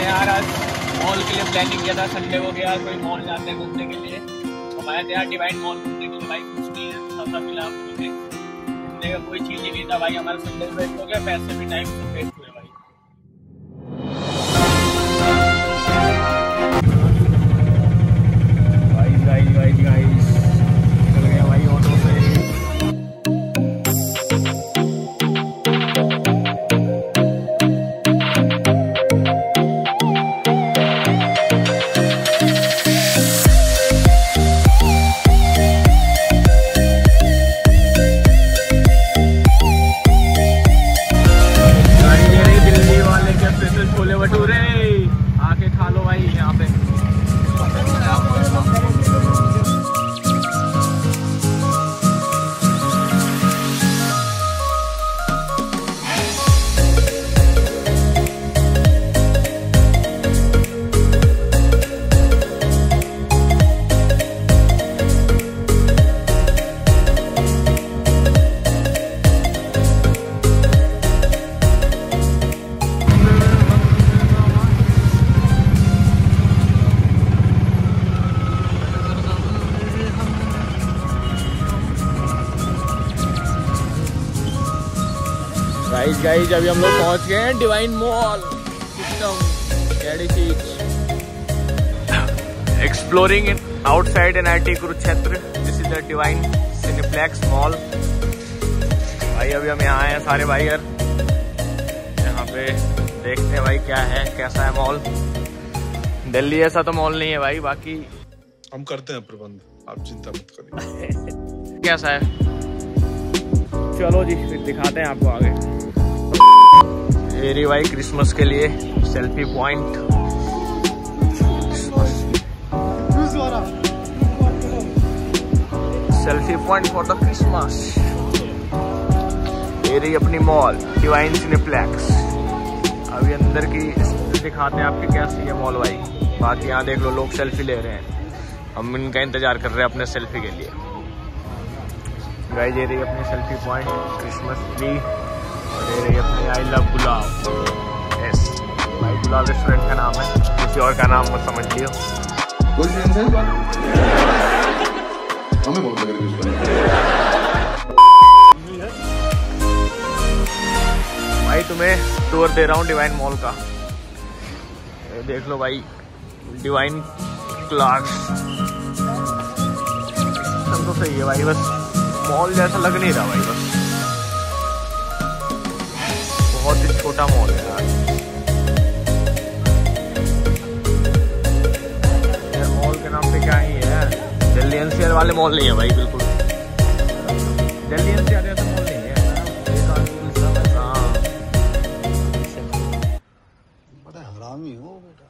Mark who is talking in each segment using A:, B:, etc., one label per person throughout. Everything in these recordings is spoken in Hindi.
A: यार आज मॉल के लिए प्लानिंग किया था, संडे हो गया, कोई मॉल जाते हैं घूमने के लिए। हम आए थे यार डिवाइन मॉल घूमने के लिए भाई, कुछ नहीं है, सब मिला हमको घूमने का कोई चीज़ ही नहीं था भाई। हमारा संडे वेस्ट हो गया, पैसे भी टाइम से वेस्ट हुए भाई। गाइस निकल गया भाई ऑटो से। दिल्ली वाले के स्पेशल छोले भटूरे आके खा लो भाई यहाँ पे। गाइस अभी हम लोग पहुंच गए हैं divine mall system exploring in outside NIT Kurukshetra. This is the divine cineplex mall. भाई अभी हम यहाँ आए हैं सारे भाई यार, यहाँ पे देखते हैं भाई क्या है, कैसा है मॉल। दिल्ली ऐसा तो मॉल नहीं है भाई, बाकी
B: हम करते हैं प्रबंध, आप चिंता मत करिए।
A: कैसा है चलो जी फिर दिखाते हैं आपको आगे। एरी भाई क्रिसमस के लिए selfie point, selfie point for the Christmas. एरी अपनी मॉल डिवाइन सिनेप्लेक्स। अभी अंदर की दिखाते हैं आपके कैसी है मॉल भाई। बाकी यहाँ देख लो लोग सेल्फी ले रहे हैं, हम इनका इंतजार कर रहे हैं अपने सेल्फी के लिए। गाइस ये रही अपनी सेल्फी पॉइंट, क्रिसमस ट्री, और ये रही अपनी आई लव गुलाब। यस भाई गुलाब रेस्टोरेंट का नाम है, किसी और का नाम मत समझ लियो। भाई तुम्हें टूर दे रहा हूँ डिवाइन मॉल का, ये देख लो भाई डिवाइन क्लास। सब तो सही है भाई, बस मॉल जैसा लग नहीं रहा भाई, बस बहुत ही छोटा मॉल है यार। मॉल के नाम पे क्या ही है, दिल्ली NCR वाले मॉल नहीं है भाई, बिल्कुल दिल्ली NCR जैसा मॉल नहीं है। हाँ
C: बड़ा हरामी हो बेटा।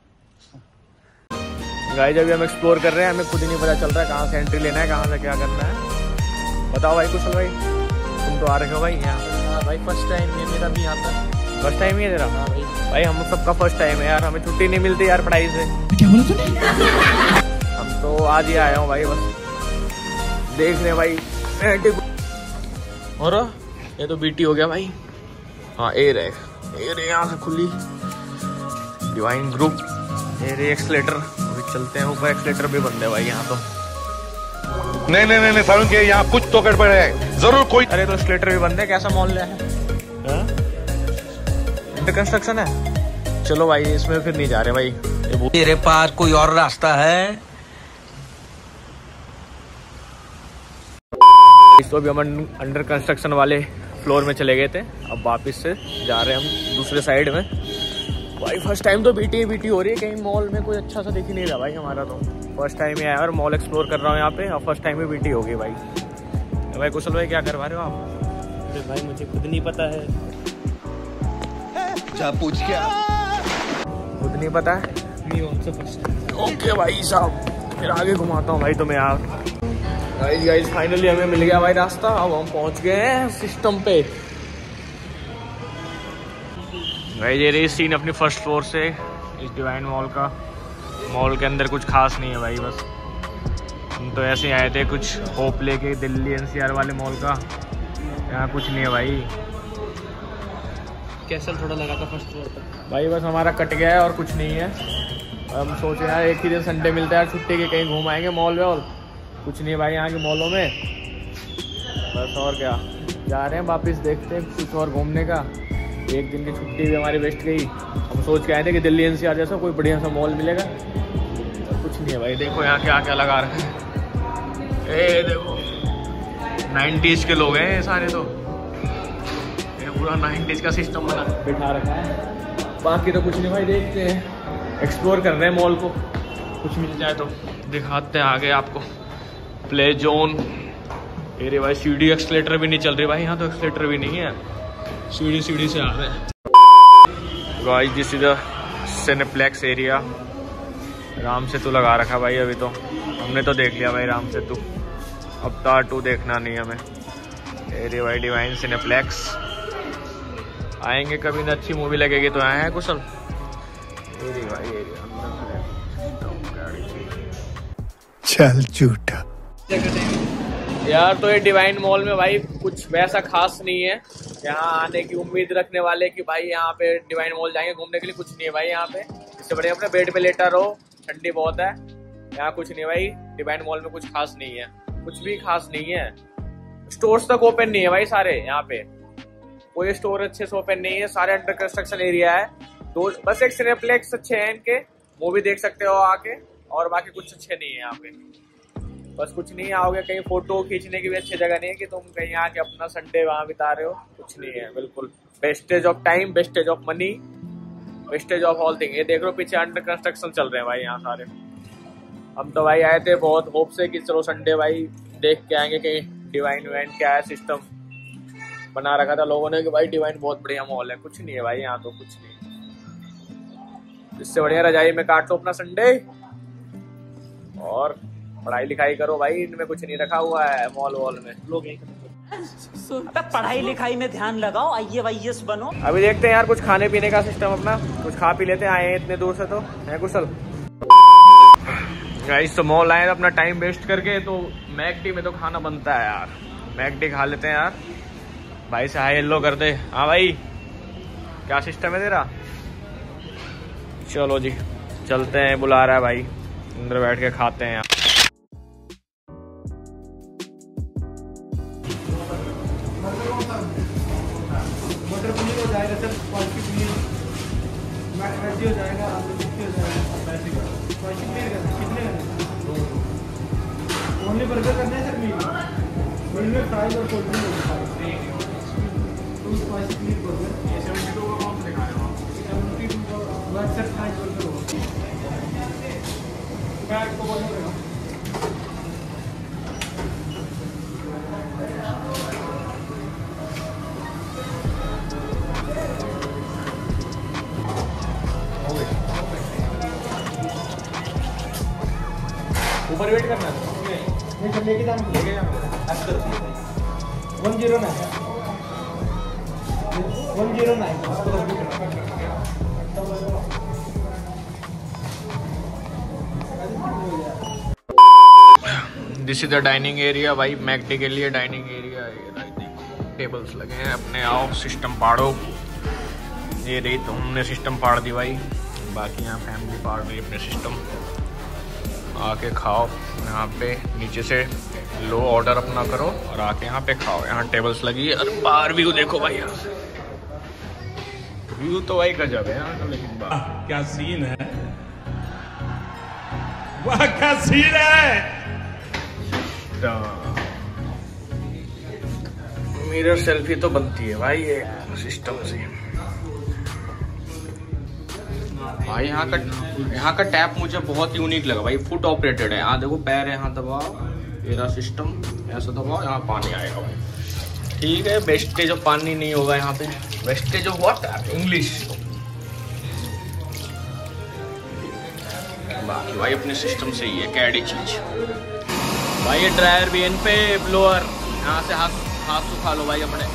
A: गाइस अभी हम एक्सप्लोर कर रहे हैं, हमें खुद ही नहीं पता चल रहा है कहाँ से एंट्री लेना है, कहाँ से क्या करना है। बताओ भाई कुशल भाई, तुम तो आ रहे हो भाई यहाँ। हाँ भाई फर्स्ट टाइम है मेरा भी यहाँ पर। फर्स्ट टाइम ही है तेरा? हाँ भाई हम सबका फर्स्ट टाइम है यार, हमें छुट्टी नहीं मिलती यार पढ़ाई से। क्या बोला तूने? हम तो आज ही आए हूँ भाई, बस देख रहे भाई। और ये तो BT हो गया भाई। हाँ ए रे यहाँ से खुली डिवाइन ग्रुप। ए रे एक्सलेटर, अभी चलते हैं ऊपर। एक्सलेटर भी बंद है भाई यहाँ तो।
B: नहीं सारुण के यहाँ कुछ तो गड़बड़ है जरूर कोई।
A: अरे तो एक्सलेटर भी बंद है, कैसा मॉल है? इंटर कंस्ट्रक्शन है। चलो भाई इसमें फिर नहीं जा रहे भाई,
C: तेरे पास कोई और रास्ता है?
A: तो अभी हम अंडर कंस्ट्रक्शन वाले फ्लोर में चले गए थे, अब वापस से जा रहे हैं हम दूसरे साइड में। भाई फर्स्ट टाइम तो बीटी हो रही है, कहीं मॉल में कोई अच्छा सा दिख ही नहीं रहा भाई। हमारा तो फर्स्ट टाइम ही आया और मॉल एक्सप्लोर कर रहा हूँ यहाँ पे, और फर्स्ट टाइम ही BT होगी भाई। तो भाई कुशल भाई क्या करवा रहे हो आप?
D: अरे भाई मुझे खुद नहीं पता है।
C: जा पूछ क्या?
A: खुद नहीं पता है?
D: नहीं हमसे फर्स्ट।
A: ओके भाई साहब, फिर आगे घुमाता हूँ भाई तुम्हें यार। गाइस फाइनली हमें मिल गया भाई रास्ता, अब हम पहुँच गए हैं सिस्टम पे। भाई ये रही सीन अपनी फर्स्ट फ्लोर से इस डिवाइन मॉल का। मॉल के अंदर कुछ खास नहीं है भाई, बस हम तो ऐसे ही आए थे कुछ होप लेके दिल्ली NCR वाले मॉल का। यहाँ कुछ नहीं है भाई,
D: कैसल थोड़ा लगा था फर्स्ट फ्लोर तक।
A: भाई बस हमारा कट गया है और कुछ नहीं है। हम सोचे यार एक ही दिन संडे मिलता है छुट्टी के, कहीं घूम आएंगे मॉल वॉल। कुछ नहीं है भाई यहाँ के मॉलों में, बस और क्या। जा रहे हैं वापस, देखते हैं कुछ और घूमने का। एक दिन की छुट्टी भी हमारी वेस्ट गई। हम सोच के आए थे कि दिल्ली एनसीआर जैसा कोई बढ़िया सा मॉल मिलेगा, तो कुछ नहीं है भाई। देखो यहाँ क्या क्या लगा रहे हैं, ए देखो 90s के लोग हैं ये सारे, तो ये पूरा 90s का सिस्टम बना बिठा रखा है। बाकी तो कुछ नहीं भाई, देखते हैं, एक्सप्लोर कर रहे हैं मॉल को। कुछ मिल जाए तो दिखाते हैं आगे आपको। प्ले जोन, अरे भाई सीढ़ी एक्सलेटर भी नहीं चल रही भाई, यहाँ तो एक्सलेटर भी नहीं है, सीढ़ी से आ रहे हैं। Guys this is the cineplex area. Ram Setu लगा रखा भाई, अभी तो हमने तो देख लिया भाई राम सेतु, अवतार 2 देखना नहीं हमें। अरे भाई डिवाइन सिनेप्लेक्स, आएंगे कभी ना, अच्छी मूवी लगेगी तो आए हैं कुशल। अरे भाई एरिया
C: चल झूठा
A: यार। तो ये डिवाइन मॉल में भाई कुछ वैसा खास नहीं है। यहाँ आने की उम्मीद रखने वाले कि भाई यहाँ पे डिवाइन मॉल जाएंगे घूमने के लिए, कुछ नहीं है भाई यहाँ पे। इससे बढ़िया अपने बेड पे लेटा रहो, ठंडी बहुत है यहाँ। कुछ नहीं भाई, डिवाइन मॉल में कुछ खास नहीं है, कुछ भी खास नहीं है। स्टोर्स तक ओपन नहीं है भाई सारे, यहाँ पे कोई स्टोर अच्छे से ओपन नहीं है, सारे अंडर कंस्ट्रक्शन एरिया है। तो बस एक सिनेप्लेक्स अच्छे हैं इनके, मूवी देख सकते हो आके, और बाकी कुछ अच्छे नहीं है यहाँ पे। बस कुछ नहीं, आओगे कहीं फोटो खींचने की भी अच्छी जगह नहीं है कि तुम कहीं आके अपना संडे वहां बिता रहे हो, कुछ नहीं है बिल्कुल। Wastage of time, wastage of money, wastage of all thing. ये देख लो पीछे अंडर कंस्ट्रक्शन चल रहे हैं भाई यहाँ सारे। हम तो भाई आए थे बहुत होप से कि चलो संडे भाई देख के आएंगे कहीं डिवाइन वैन क्या है, सिस्टम बना रखा था लोगों ने कि भाई डिवाइन बहुत बढ़िया मॉल है। कुछ नहीं है भाई यहाँ तो, कुछ नहीं। इससे बढ़िया रजाई में काट लो अपना संडे और पढ़ाई लिखाई करो भाई। इनमें कुछ नहीं रखा हुआ है मॉल वॉल में। लोग
E: पढ़ाई लिखाई में ध्यान लगाओ, IAS बनो।
A: अभी देखते हैं यार कुछ खाने पीने का सिस्टम अपना, कुछ खा पी लेते हैं, आए हैं इतने दूर से तो है कुशल। गाइस तो मॉल आए अपना टाइम वेस्ट करके, तो मैकडी में तो खाना बनता है यार, मैकडी खा लेते हैं यार। भाई से हाई हेलो कर दे। हाँ भाई क्या सिस्टम है तेरा? चलो जी चलते हैं, बुला रहा है भाई, अंदर बैठ के खाते हैं यार।
D: मटर पनीर हो जाएगा सर, पालकी पनीर, मैगी हो जाएगा, आलू टिक्की हो जाएगा, पालकी पनीर कितने ओनली बर्गर करना है सर? मील में फ्राइज और कोल्ड ड्रिंक होगा, तो स्पाइसी पनीर बर्गर। ये 72 का कौन सा दिखा रहे हो आप? 72 का बर्गर सर, फ्राइज बर्गर होगा। मैं आपको बोलूँगा
A: ऊपर वेट करना है,
D: नहीं सर, लेके जाना 109
A: this is the dining area भाई, मैकडी के लिए डाइनिंग एरिया है। टेबल्स लगे हैं अपने, आओ सिस्टम पाड़ो। ये रही तो हमने सिस्टम पाड़ दी भाई, बाकी यहाँ फैमिली पाड़ रही अपने सिस्टम। आके खाओ यहाँ पे, नीचे से लो ऑर्डर अपना करो और आके यहाँ पे खाओ। यहाँ टेबल्स लगी है। अरे बाहर व्यू देखो भाई, यहाँ से व्यू तो भाई गजब है यहाँ का। लेकिन
F: क्या सीन है, वाह क्या सीन है।
A: मिरर सेल्फी तो बनती है भाई ये सिस्टम से। भाई यहाँ का टैप मुझे बहुत यूनिक लगा भाई, फुट ऑपरेटेड है। यहाँ देखो पैर, यहाँ दबाओ, मेरा सिस्टम ऐसा दबाओ, यहाँ पानी आएगा भाई। ठीक है, वेस्टेज ऑफ पानी नहीं होगा यहाँ पे। Wastage of water English. बाकी भाई अपने सिस्टम से ही है कैडी चीज भाई। ये ड्रायर भी इन पे, ब्लोअर, यहाँ से हाथ सुखा लो भाई अपने।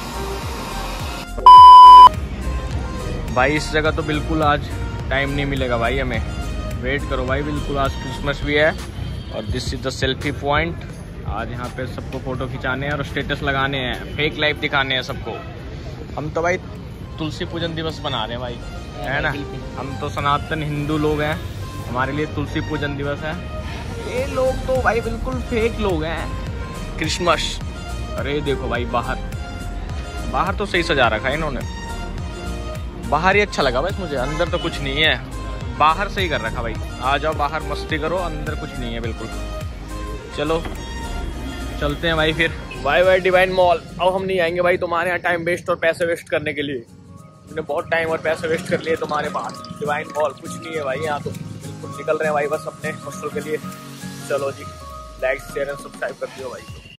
A: भाई इस जगह तो बिल्कुल आज टाइम नहीं मिलेगा भाई हमें, वेट करो भाई बिल्कुल। आज क्रिसमस भी है और this is the selfie point. आज यहाँ पे सबको फोटो खिंचाने हैं और स्टेटस लगाने हैं, फेक लाइफ दिखाने हैं सबको। हम तो भाई तुलसी पूजन दिवस बना रहे हैं भाई, है ना। हम तो सनातन हिंदू लोग हैं, हमारे लिए तुलसी पूजन दिवस है। ये लोग तो भाई बिल्कुल फेक लोग हैं। क्रिसमस, अरे देखो भाई बाहर तो सही सजा रखा है इन्होंने, बाहर ही अच्छा लगा बस मुझे, अंदर तो कुछ नहीं है। बाहर सही कर रखा भाई, आ जाओ बाहर मस्ती करो, अंदर कुछ नहीं है बिल्कुल। चलो चलते हैं भाई फिर, बाय बाय डिवाइन मॉल। अब हम नहीं आएंगे भाई तुम्हारे यहाँ टाइम वेस्ट और पैसे वेस्ट करने के लिए, तुमने बहुत टाइम और पैसे वेस्ट कर लिए तुम्हारे पास। डिवाइन मॉल कुछ नहीं है भाई, यहाँ तो बिल्कुल निकल रहे हैं भाई बस अपने हॉस्टल के लिए। चलो जी, लाइक शेयर एंड सब्सक्राइब कर दियो भाई।